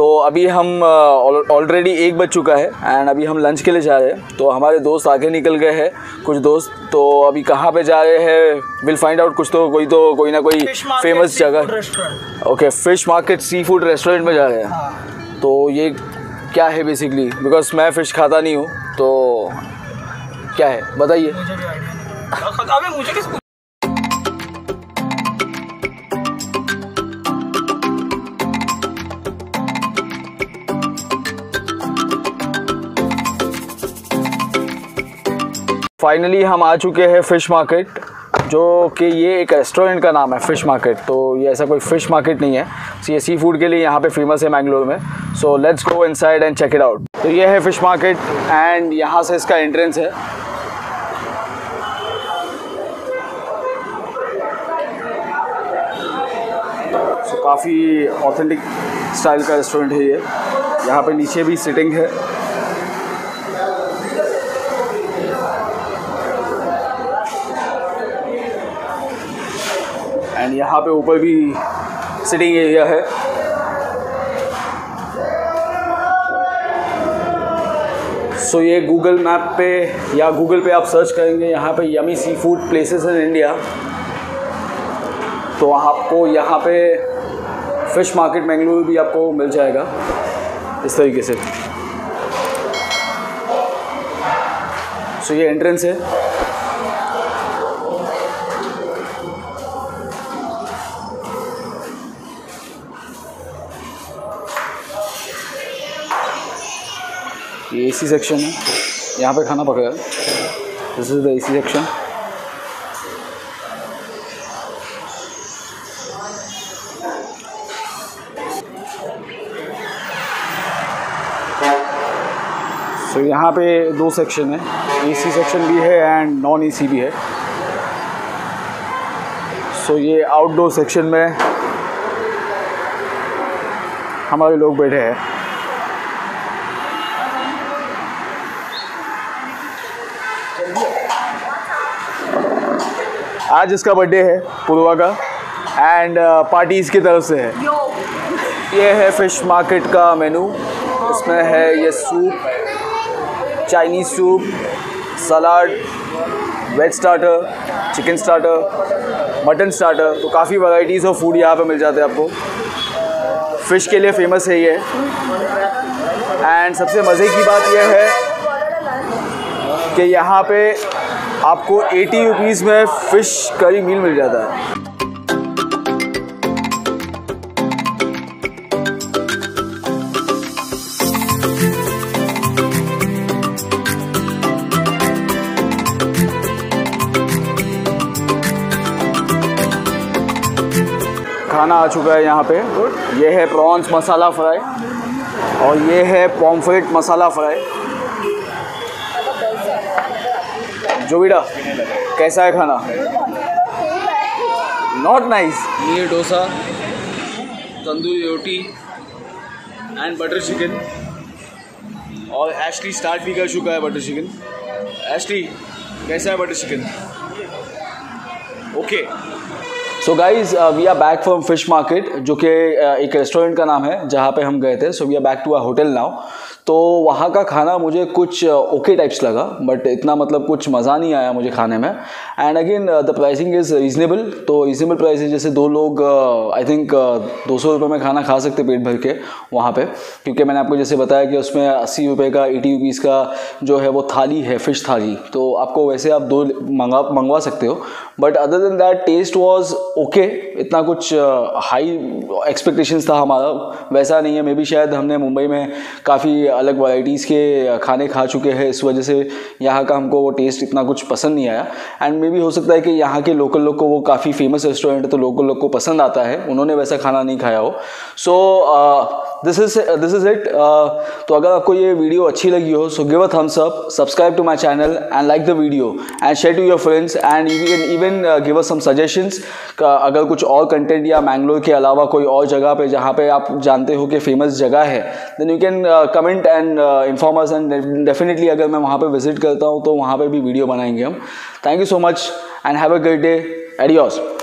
तो अभी हम ऑलरेडी 1 बज चुका है एंड अभी हम लंच के लिए जा रहे हैं। तो हमारे दोस्त आगे निकल गए हैं कुछ दोस्त, तो अभी कहाँ पे जा रहे हैं विल फाइंड आउट। कुछ तो कोई ना कोई फेमस जगह। Okay, fish market seafood restaurant में जा रहे हैं। तो ये क्या है बेसिकली, बिकॉज मैं फ़िश खाता नहीं हूँ, तो क्या है बताइए। फाइनली हम आ चुके हैं फ़िश मार्केट, जो कि ये एक रेस्टोरेंट का नाम है फ़िश मार्केट। तो ये ऐसा कोई फ़िश मार्केट नहीं है, ये सी फूड के लिए यहाँ पे फेमस है मैंगलोर में। So let's go inside and check it out. तो ये है फ़िश मार्केट एंड यहाँ से इसका एंट्रेंस है। सो काफ़ी ऑथेंटिक स्टाइल का रेस्टोरेंट है ये। यहाँ पे नीचे भी सिटिंग है। एंड यहाँ पे ऊपर भी सिटिंग एरिया है। सो ये गूगल मैप पे या गूगल पे आप सर्च करेंगे यहाँ पे yummy seafood places in India, तो आपको यहाँ पे फ़िश मार्केट मैंगलोर भी आपको मिल जाएगा इस तरीके से। सो ये एंट्रेंस है। ये एसी सेक्शन है, यहाँ पे खाना पक रहा है। This is the AC section. तो यहाँ पे 2 सेक्शन है, एसी सेक्शन भी है एंड नॉन एसी भी है। सो ये आउटडोर सेक्शन में हमारे लोग बैठे हैं। आज इसका बर्थडे है पूर्वा का एंड पार्टी इसकी तरफ से है। ये है फ़िश मार्केट का मेनू। इसमें है ये soup, Chinese soup, salad, veg starter, chicken starter, mutton starter. तो काफ़ी वैराइटीज़ ऑफ फूड यहाँ पे मिल जाते हैं आपको। फ़िश के लिए फ़ेमस है ये। एंड सबसे मज़े की बात यह है कि यहाँ पे आपको 80 रुपीज़ में फ़िश करी मील मिल जाता है। खाना आ चुका है यहाँ पे। ये है प्रॉन्स मसाला फ्राई और ये है पॉम्फ्रेट मसाला फ्राई। जोविडा, कैसा है खाना? Not nice. ये dosa, tandoori roti and butter chicken. और एशली स्टार्ट भी कर चुका है बटर चिकन। एशली, कैसा है butter chicken? Okay. So guys we are back from fish market, जो कि एक रेस्टोरेंट का नाम है जहाँ पे हम गए थे। So we are back to our hotel now. तो वहाँ का खाना मुझे कुछ ओके टाइप्स लगा, बट इतना मतलब कुछ मज़ा नहीं आया मुझे खाने में। And again the pricing is reasonable. तो रीज़नेबल प्राइस है, जैसे 2 लोग आई थिंक 200 रुपये में खाना खा सकते पेट भर के वहाँ पे। क्योंकि मैंने आपको जैसे बताया कि उसमें 80 रुपये का 80 रुपीज़ का जो है वो थाली है, फ़िश थाली। तो आपको वैसे आप 2 मंगवा सकते हो। But other than that taste was okay. इतना कुछ हाई एक्सपेक्टेशंस था हमारा, वैसा नहीं है। मे बी शायद हमने मुंबई में काफ़ी अलग वैराइटीज़ के खाने खा चुके हैं, इस वजह से यहाँ का हमको वो टेस्ट इतना कुछ पसंद नहीं आया। एंड मे बी हो सकता है कि यहाँ के लोकल लोग को, वो काफ़ी फेमस रेस्टोरेंट है तो लोकल लोग को पसंद आता है, उन्होंने वैसा खाना नहीं खाया हो। So this is it. तो अगर आपको ये वीडियो अच्छी लगी हो, so give a thumbs up, subscribe to my channel and like the video and share to your friends and even give us some suggestions. अगर कुछ और कंटेंट या मैंगलोर के अलावा कोई और जगह पे जहाँ पे आप जानते हो कि फेमस जगह है, then you can comment and inform us and definitely अगर मैं वहाँ पे विजिट करता हूँ तो वहाँ पे भी वीडियो बनाएंगे हम। Thank you so much and have a great day. Adios.